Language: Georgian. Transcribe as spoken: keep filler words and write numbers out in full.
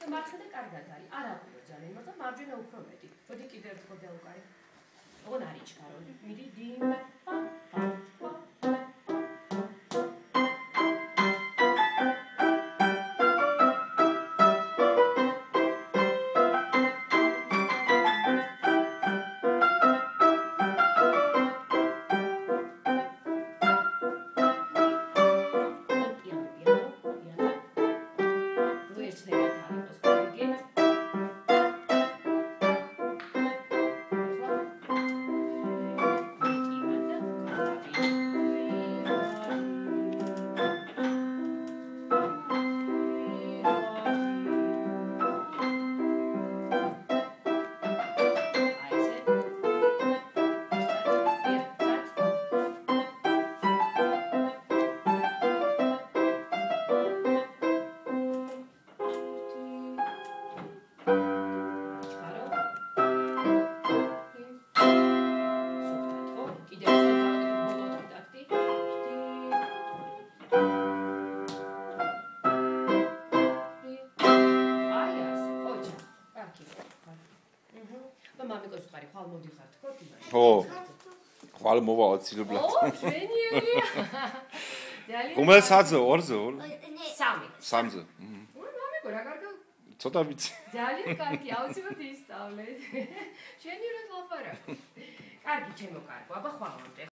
მარცხენა კარგად არის. არ აღვიო ძალიან, მაგრამ მარჯვენა უფრო მეტი. მოდი კიდევ ერთხელ დავუკარი. ოღონ არ იჩქარო. მიდი dim pa pa pa. ო ხვალ მოვალ ცილებლად. ო, ჟენიალია. რომელ საათზე? ორზე, ორ? სამი. სამზე. ო, მამიკო, რა კარგი. ცოტა ვიცი. ძალიან კარგი, აუცილებლად ისწავლე. შენი რა ლაპარაკი. კარგი, ჩემო კარგო, აბა ხვალამდე.